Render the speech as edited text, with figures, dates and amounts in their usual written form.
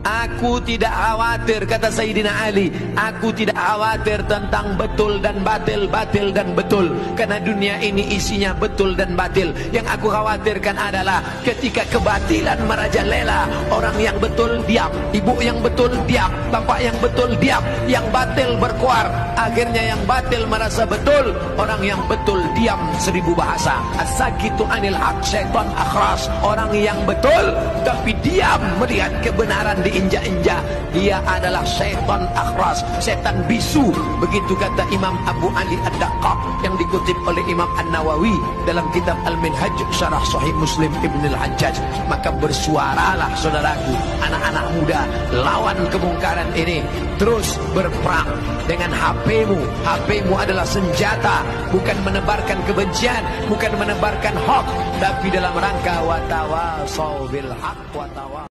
Aku tidak khawatir, kata Sayyidina Ali, aku tidak khawatir tentang betul dan batil, batil dan betul, karena dunia ini isinya betul dan batil. Yang aku khawatirkan adalah ketika kebatilan merajalela, orang yang betul diam, ibu yang betul diam, bapak yang betul diam, yang batil berkuar. Akhirnya yang batil merasa betul, orang yang betul diam 1000 bahasa. As-sakitu anil haq syaitan akhras. Orang yang betul tapi diam melihat kebenaran diinjak-injak, dia adalah syaitan akhras, setan bisu. Begitu kata Imam Abu Ali Ad-Daqqaq yang dikutip oleh Imam An-Nawawi dalam kitab Al-Minhaj Syarah Sahih Muslim Ibn Al-Hajjaj. Maka bersuaralah saudaraku, anak-anak muda, lawan kemungkaran ini. Terus berperang dengan HP-mu. HP-mu adalah senjata, bukan menebarkan kebencian, bukan menebarkan hoax, tapi dalam rangka watawasau bil haq watawasau